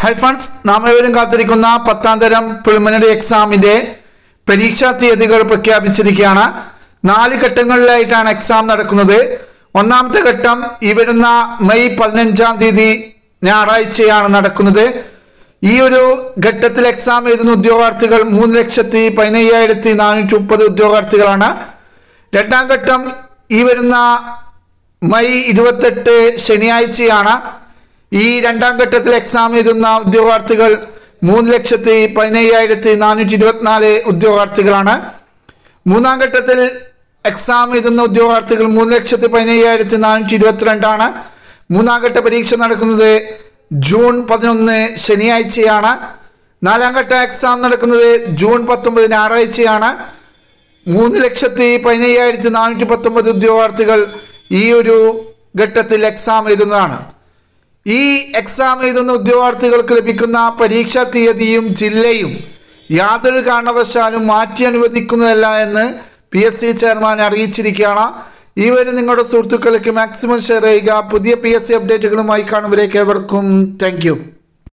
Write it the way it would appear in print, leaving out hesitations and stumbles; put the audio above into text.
Hi friends, നാം ഏവരും കാത്തിരിക്കുന്ന 10ാം തരം പ്രിലിമിനറി എക്സാമിന്റെ പരീക്ഷാ തീയതികൾ പ്രഖ്യാപിച്ചിരിക്കുകയാണ്. 4 ഘട്ടങ്ങളിലായിട്ടാണ് എക്സാം നടക്കുന്നത്. ഒന്നാമത്തെ ഘട്ടം ഈ വരുന്ന മെയ് 15-ാം തീയതി ഞായറാഴ്ചയാണ് നടക്കുന്നത്. ഈ ഒരു ഘട്ടത്തിൽ എക്സാം എഴുതുന്ന ഉദ്യോഗാർത്ഥികൾ 3,15,430 ഉദ്യോഗാർത്ഥികളാണ്. രണ്ടാം ഘട്ടം ഈ വരുന്ന മെയ് 28 ശനിയാഴ്ചയാണ്. ഈ രണ്ടാം ഘട്ടത്തിൽ എക്സാം എഴുതുന്ന ഉദ്യോഗാർത്ഥികൾ 3,15,424 ഉദ്യോഗാർത്ഥികളാണ്. മൂന്നാം ഘട്ടത്തിൽ എക്സാം എഴുതുന്ന ഉദ്യോഗാർത്ഥികൾ 3,15,422 മൂന്നാം ഘട്ട പരീക്ഷ നടക്കുന്നത് ജൂൺ 11 ശനിയാഴ്ചയാണ്. നാലാം ഘട്ട എക്സാം നടക്കുന്നത് ജൂൺ 19 ഞായറാഴ്ചയാണ്. 3,15,419 ഉദ്യോഗാർത്ഥികൾ ഈ ഒരു ഘട്ടത്തിൽ എക്സാം എഴുതുന്നതാണ്. ഈ എക്സാം എഴുതുന്ന ഉദ്യോഗാർത്ഥികൾക്ക് ലഭിക്കുന്ന പരീക്ഷാ തീയതിയും ജില്ലയും യാതൊരു കാരണവശാലും മാറ്റി അനുവദിക്കുന്നതല്ല എന്ന് PSC ചെയർമാൻ അറിയിച്ചിരിക്കുകയാണ്. ഈ വരെ നിങ്ങളുടെ സുഹൃത്തുക്കൾക്ക് മാക്സിമം ഷെയർ ചെയ്യുക. പുതിയ PSC അപ്ഡേറ്റുകളുമായി കാണുന്നവരേക്ക് ഏവർക്കും താങ്ക് യു.